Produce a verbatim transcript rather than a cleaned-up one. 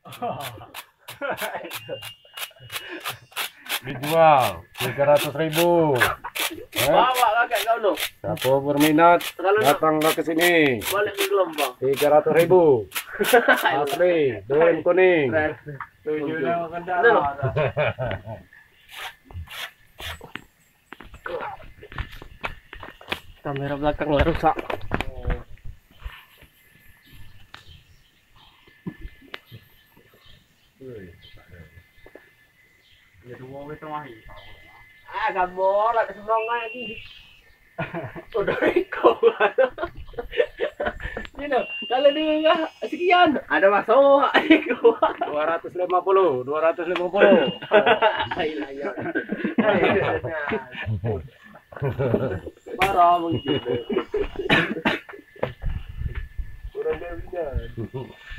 Dijual tiga ratus ribu. Bawa kakak kau lu. Siapa berminat datanglah ke sini. Balik ke gelombang. Tiga ratus ribu. Asli, Durian kuning. Tujuh nama kendala. Kamera belakang lah rusak. Ah, gambar ada semangat lagi. Udah ikut. Ini kalau dia enggak sekian, ada masuk. dua ratus lima puluh, dua ratus lima puluh. Parah begitu. Kurang dia.